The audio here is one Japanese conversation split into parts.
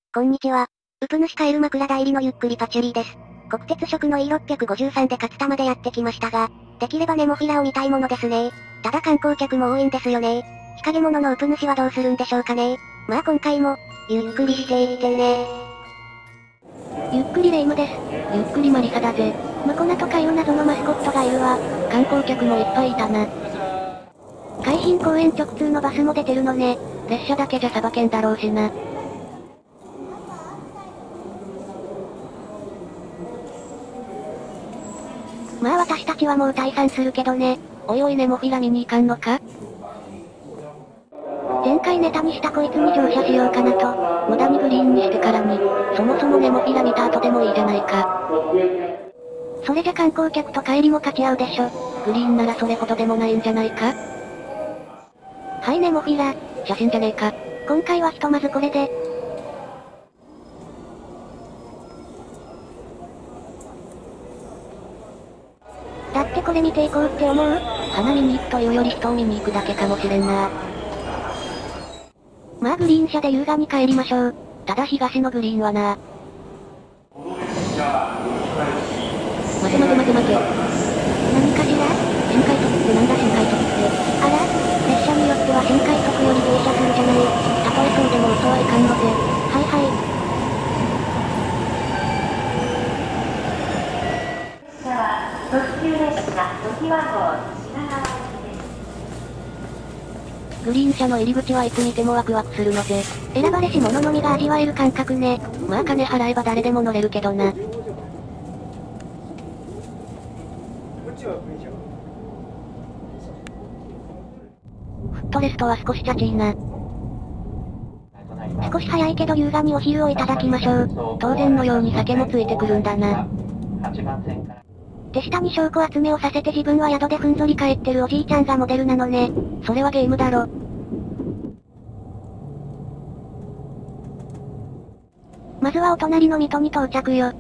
こんにちは。うぷ主帰る枕代理のゆっくりパチュリーです。国鉄色の E653 で勝田までやってきましたが、できればネモフィラを見たいものですね。ただ観光客も多いんですよね。日陰者のうぷ主はどうするんでしょうかね。まあ今回も、ゆっくりしていってね。 ゆっくりレ夢ムです。ゆっくりマリサだぜ。ムコナとかいう謎のマスコットがいるわ。観光客もいっぱいいたな。海浜公園直通のバスも出てるのね。列車だけじゃさばけんだろうしな。まあ私たちはもう退散するけどね。おいおいネモフィラ見に行かんのか？前回ネタにしたこいつに乗車しようかなと、無駄にグリーンにしてからに、そもそもネモフィラ見た後でもいいじゃないか。それじゃ観光客と帰りも勝ち合うでしょ。グリーンならそれほどでもないんじゃないか？はいネモフィラ、写真じゃねえか。今回はひとまずこれで。だってこれ見ていこうって思う？花見に行くというより人を見に行くだけかもしれんな。まあグリーン車で優雅に帰りましょう。ただ東のグリーンはな。待て。何かしら？深海徳ってなんだ深海徳って。あら？列車によっては深海徳より停車するじゃない。たとえそうでも嘘はいかんのぜ。はいはい。 特急列車ときわ号品川行きです。 グリーン車の入り口はいつ見てもワクワクするのぜ。選ばれし者のみが味わえる感覚ね。まあ金払えば誰でも乗れるけどな。フットレストは少しチャチーな。少し早いけど優雅にお昼をいただきましょう。当然のように酒もついてくるんだな。手下に証拠集めをさせて自分は宿でふんぞり返ってるおじいちゃんがモデルなのね。それはゲームだろ。まずはお隣の水戸に到着よ。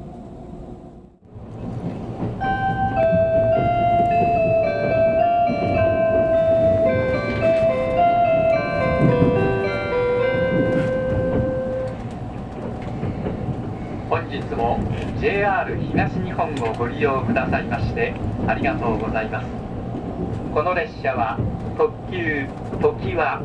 本日も JR 東日本をご利用くださいましてありがとうございます。この列車は特急ときわ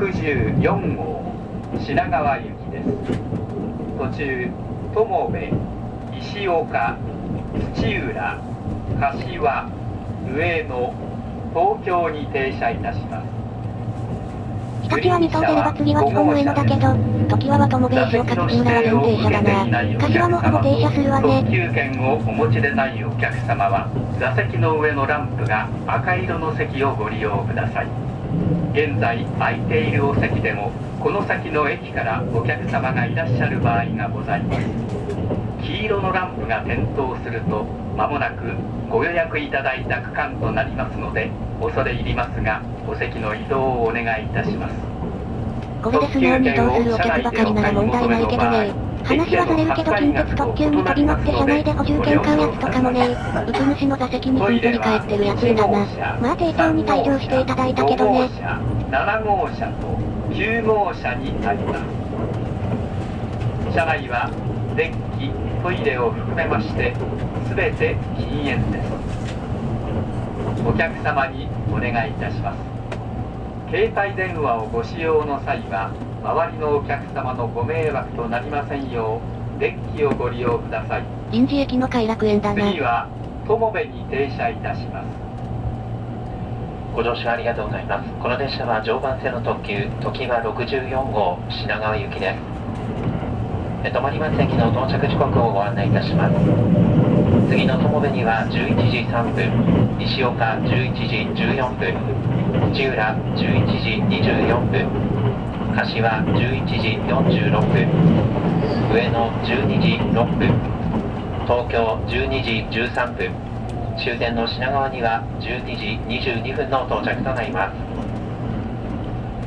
64号品川行きです。途中友部、石岡、土浦、柏、上野、東京に停車いたします。 日立は水戸を出れば次は基本上野だけど、常盤は友部石岡土浦は全停車だな。柏もほぼ停車するわね。 特急券をお持ちでないお客様は座席の上のランプが赤色の席をご利用ください。現在空いているお席でもこの先の駅からお客様がいらっしゃる場合がございます。黄色のランプが点灯すると間もなくご予約いただいた区間となりますので恐れ入りますがお席の移動をお願いいたします。 これで素直に移動するお客ばかりなら問題ないけどね。話はずれるけど近鉄特急に飛び乗って車内で補充券買うやつとかもね。うつ主の座席にふんぞり返ってるやついだな。まあ丁重に退場していただいたけどね。 7号車と9号車にあります。車内は電気、トイレを含めまして全て禁煙です。お客様にお願いいたします。携帯電話をご使用の際は周りのお客様のご迷惑となりませんよう電気をご利用ください。 臨時駅の偕楽園だな。 次は友部に停車いたします。 ご乗車ありがとうございます。この列車は常磐線の特急ときわ64号品川行きです。止まります駅の到着時刻をご案内いたします。次の友部には11時3分、石岡11時14分、土浦11時24分、柏11時46分、上野12時6分、東京12時13分、終点の品川には12時22分の到着となります。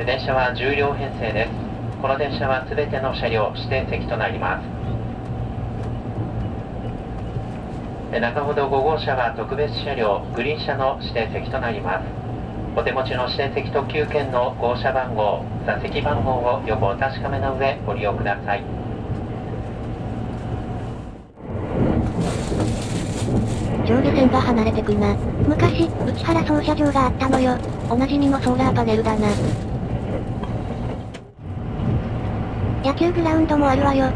電車は10両編成です。この電車は全ての車両指定席となります。中ほど5号車は特別車両グリーン車の指定席となります。お手持ちの指定席特急券の号車番号、座席番号をよくお確かめの上ご利用ください。 上下線が離れてくな。昔、内原操車場があったのよ。おなじみのソーラーパネルだな。野球グラウンドもあるわよ。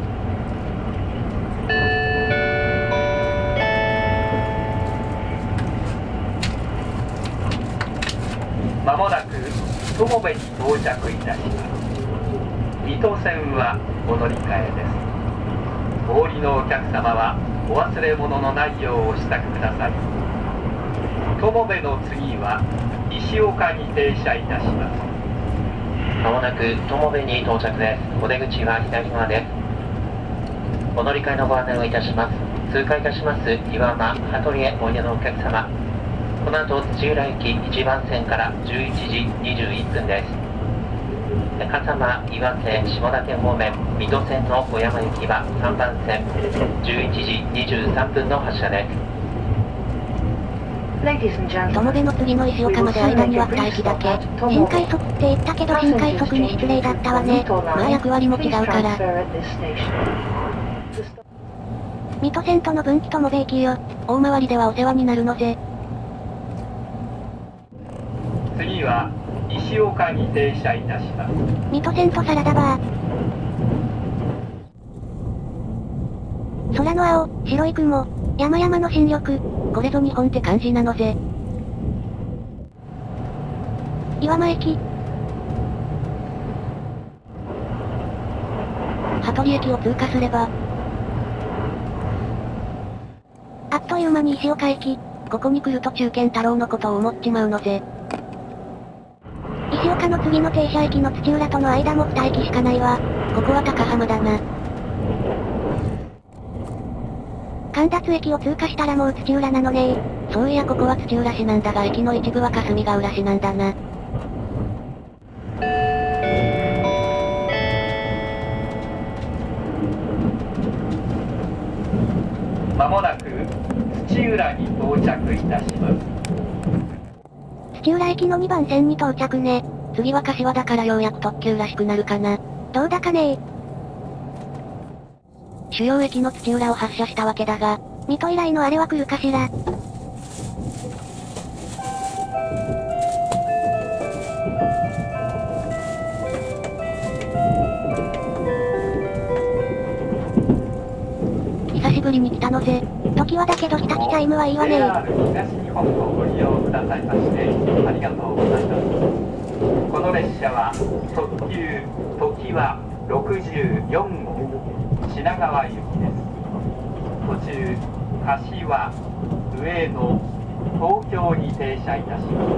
まもなく友部に到着いたします。水戸線はお乗り換えです。お降りのお客様はお忘れ物のないようお支度ください。友部の次は石岡に停車いたします。 まもなく友部に到着です。お出口は左側です。お乗り換えのご案内をいたします。通過いたします岩間、羽鳥へおいでのお客様。この後土浦駅1番線から11時21分です。笠間、岩瀬、下館方面、水戸線の小山行きは3番線、11時23分の発車です。 友部の次の石岡まで間には2駅だけ。新快速って言ったけど新快速に失礼だったわね。まあ役割も違うから。水戸線との分岐友部駅よ。大回りではお世話になるのぜ。 次は石岡に停車いたします。 水戸線とサラダバー。空の青、白い雲、山々の新緑。これぞ日本って感じなのぜ。岩間駅。羽鳥駅を通過すれば、あっという間に石岡駅。ここに来ると中堅太郎のことを思っちまうのぜ。石岡の次の停車駅の土浦との間も2駅しかないわ。ここは高浜だな。神立駅を通過したらもう土浦なのねー。そういやここは土浦市なんだが駅の一部は霞ヶ浦市なんだな。 まもなく土浦に到着いたします。 土浦駅の2番線に到着ね。次は柏だからようやく特急らしくなるかな。どうだかねー。主要駅の土浦を発車したわけだが、水戸以来のあれは来るかしら。久しぶりに来たのぜ。時はだけど日立チャイムはいいわねー。 東日本をご利用くださいましてありがとうございます。この列車は特急時は64号品川行きです。途中柏、上野、東京に停車いたします。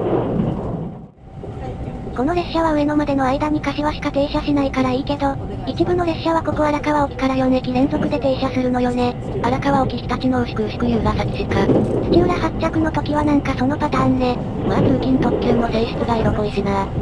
この列車は上野までの間に柏しか停車しないからいいけど、一部の列車はここ荒川沖から4駅連続で停車するのよね。荒川沖日立の牛久牛ヶ崎しか。土浦発着の時はなんかそのパターンね。まあ通勤特急の性質が色濃いしな。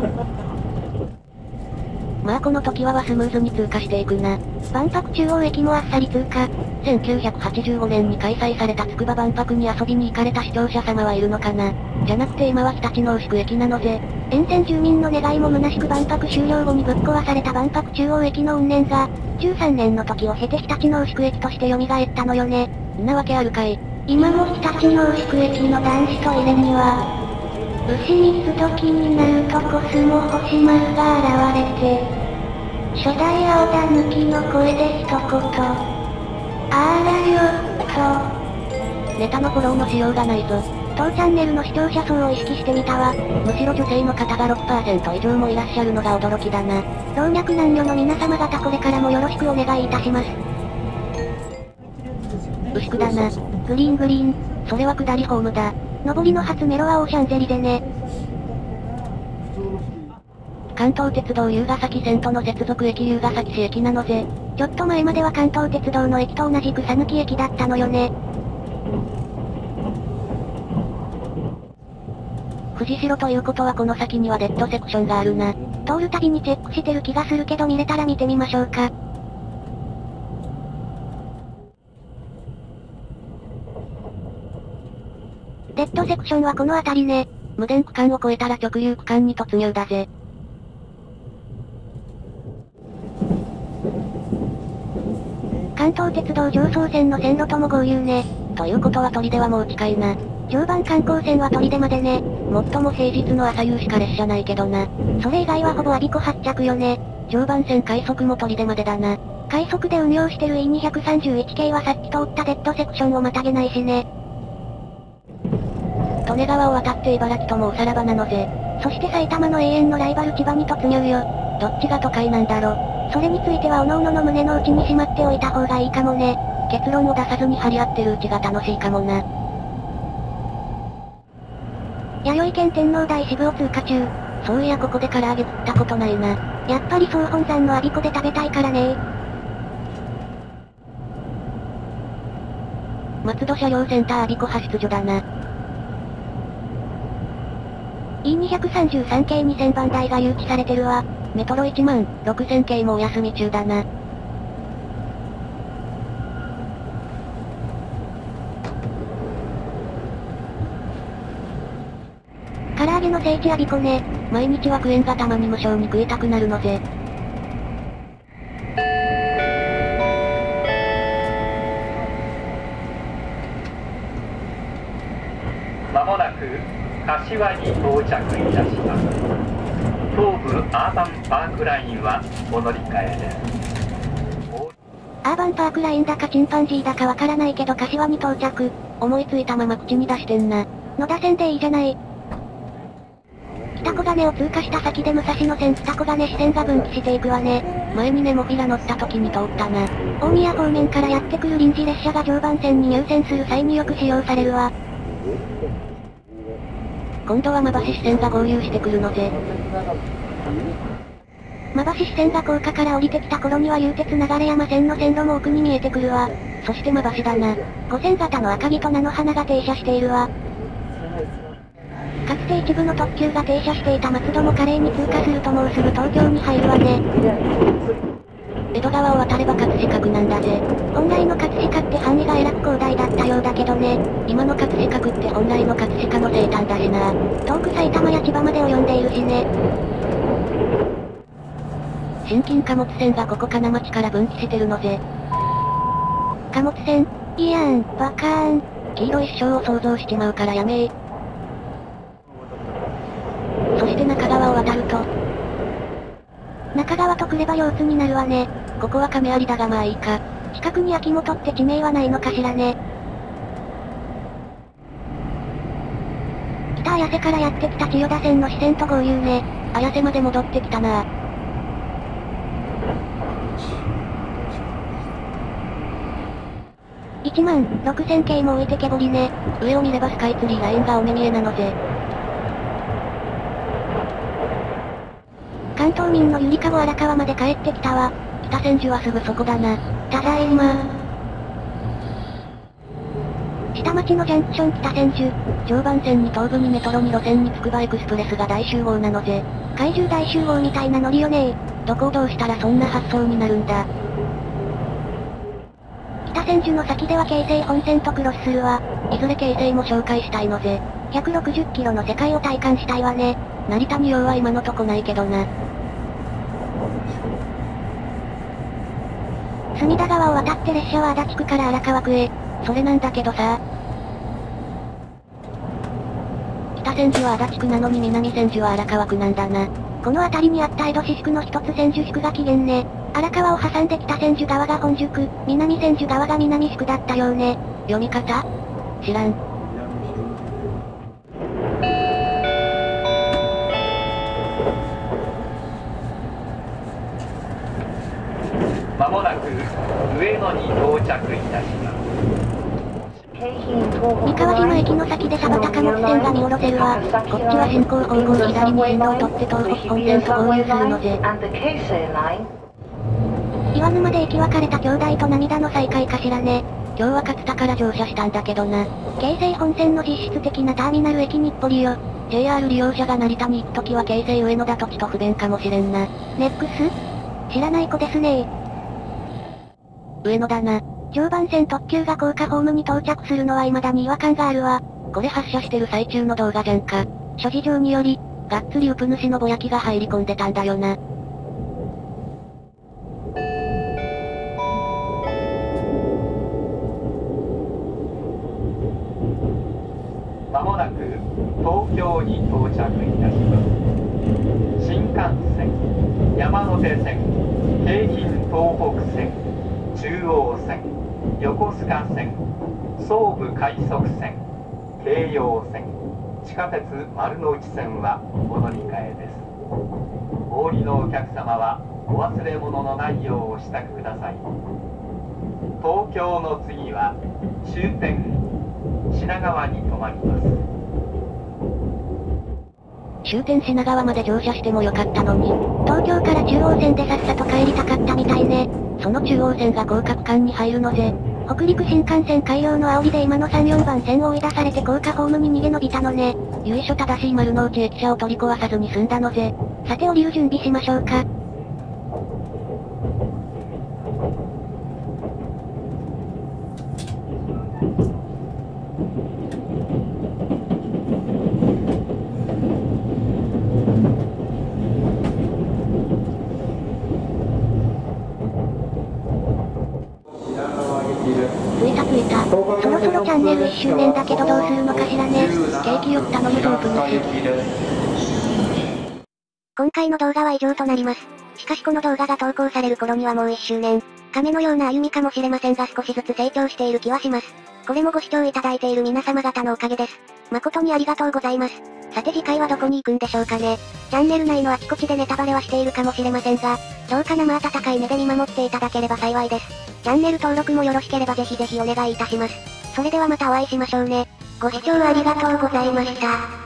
まあこの時はスムーズに通過していくな。万博中央駅もあっさり通過。1985年に開催された筑波万博に遊びに行かれた視聴者様はいるのかな。じゃなくて今は日立の牛久駅なのぜ。沿線住民の願いも虚しく万博終了後にぶっ壊された万博中央駅の運念が、13年の時を経て日立の牛久駅として蘇ったのよね。んなわけあるかい。今も日立の牛久駅の男子トイレには、牛水時になるとコスモ星丸が現れて、初代青田抜きの声で一言、あらよっと。ネタのフォローのしようがないぞ。当チャンネルの視聴者層を意識してみたわ。むしろ女性の方が 6% 以上もいらっしゃるのが驚きだな。老若男女の皆様方これからもよろしくお願いいたします。牛久だな。グリーングリーン。それは下りホームだ。上りの初メロはオーシャンゼリゼね。関東鉄道竜ヶ崎線との接続駅竜ヶ崎市駅なのぜ。ちょっと前までは関東鉄道の駅と同じく讃岐駅だったのよね。藤代ということはこの先にはデッドセクションがあるな。通るたびにチェックしてる気がするけど見れたら見てみましょうか。デッドセクションはこの辺りね。無電区間を越えたら直流区間に突入だぜ。 関東鉄道常総線の線路とも合流ね。 ということは砦はもう近いな。 常磐観光線は砦までね。 もっとも平日の朝夕しか列車ないけどな。 それ以外はほぼ我孫子発着よね。 常磐線快速も砦までだな。 快速で運用してる E231 系はさっき通ったデッドセクションをまたげないしね。 利根川を渡って茨城ともおさらばなのぜ。 そして埼玉の永遠のライバル千葉に突入よ。 どっちが都会なんだろ。 それについては各々の胸の内にしまっておいた方がいいかもね。 結論を出さずに張り合ってるうちが楽しいかもな。 弥生県天王台支部を通過中。 そういやここで唐揚げ食ったことないな。 やっぱり総本山の我孫子で食べたいからね。 松戸車両センター我孫子派出所だな。 E233 系2000番台が誘致されてるわ。 メトロ1万6000系もお休み中だな。 唐揚げの聖地我孫子ね。 毎日は食えんがたまに無性に食いたくなるのぜ。 まもなく柏に到着いたします。東武アーバンパークラインはお乗り換えです。 アーバンパークラインだかチンパンジーだかわからないけど柏に到着。 思いついたまま口に出してんな。 野田線でいいじゃない。北小金を通過した先で武蔵野線北小金支線が分岐していくわね。 前にネモフィラ乗った時に通ったな。 大宮方面からやってくる臨時列車が常磐線に入線する際によく使用されるわ。 今度は馬橋支線が合流してくるのぜ。 馬橋支線が高架から降りてきた頃には有鉄流山線の線路も奥に見えてくるわ。 そして馬橋だな。 五線型の赤城と菜の花が停車しているわ。かつて一部の特急が停車していた松戸も華麗に通過するともうすぐ東京に入るわね。 江戸川を渡れば葛飾区なんだぜ。 本来の葛飾って範囲がえらく広大だったようだけどね。 今の葛飾区って本来の葛飾の生誕だしな。 遠く埼玉や千葉まで及んでいるしね。 新金貨物線がここ金町から分岐してるのぜ。 貨物線いやん、バカーン。 黄色一生を想像しちまうからやめー。そして中川を渡ると。 中川とくれば腰痛になるわね。 ここは亀有だがまあいいか。 近くに秋元って地名はないのかしらね。北綾瀬からやってきた千代田線の支線と合流ね。 綾瀬まで戻ってきたな。 1万6000系も置いてけぼりね。 上を見ればスカイツリーラインがお目見えなのぜ。 関東民のゆりかご荒川まで帰ってきたわ。 北千住はすぐそこだな。 ただいま。下町のジャンクション北千住。 常磐線に東部にメトロに路線につくばエクスプレスが大集合なのぜ。 怪獣大集合みたいなノリよね。 どこをどうしたらそんな発想になるんだ。 北千住の先では京成本線とクロスするわ。 いずれ京成も紹介したいのぜ。 160キロの世界を体感したいわね。 成田に用は今のとこないけどな。 隅田川を渡って列車は足立区から荒川区へ。 それなんだけどさ。北千住は足立区なのに南千住は荒川区なんだな。 この辺りにあった江戸市宿の一つ千住宿が起源ね。荒川を挟んで北千住側が本宿、南千住側が南宿だったようね。 読み方？知らん。 まもなく上野に到着いたします。 三河島駅の先で田端貨物線が見下ろせるわ。 こっちは進行方向左に進路を取って東北本線と合流するのぜ。 岩沼で駅別れた兄弟と涙の再会かしらね。 今日は勝田から乗車したんだけどな。 京成本線の実質的なターミナル駅日暮里よ。 JR 利用者が成田に行くときは京成上野だとちと不便かもしれんな。 ネックス？知らない子ですねー。 上野だな。 常磐線特急が高架ホームに到着するのは未だに違和感があるわ。 これ発車してる最中の動画じゃんか。諸事情により、がっつりウプ主のぼやきが入り込んでたんだよな。 東京に到着いたします。新幹線、山手線、京浜東北線、中央線、横須賀線、総武快速線、京葉線、地下鉄丸ノ内線はお乗り換えです。お降りのお客様はお忘れ物のないようお支度ください。東京の次は終点品川に停まります。 終点品川まで乗車してもよかったのに、東京から中央線でさっさと帰りたかったみたいね。その中央線が合格間に入るのぜ。北陸新幹線開業の煽りで今の3、4番線を追い出されて高架ホームに逃げ延びたのね。由緒正しい丸の内駅舎を取り壊さずに済んだのぜ。さて降りる準備しましょうか。着いた。そろそろチャンネル1周年だけどどうするのかしらね。ケーキよく頼むドープ主。 今回の動画は以上となります。しかしこの動画が投稿される頃にはもう1周年。亀のような歩みかもしれませんが少しずつ成長している気はします。これもご視聴いただいている皆様方のおかげです。誠にありがとうございます。さて次回はどこに行くんでしょうかね。チャンネル内のあちこちでネタバレはしているかもしれませんが、どうか生温かい目で見守っていただければ幸いです。チャンネル登録もよろしければぜひぜひお願いいたします。それではまたお会いしましょうね。ご視聴ありがとうございました。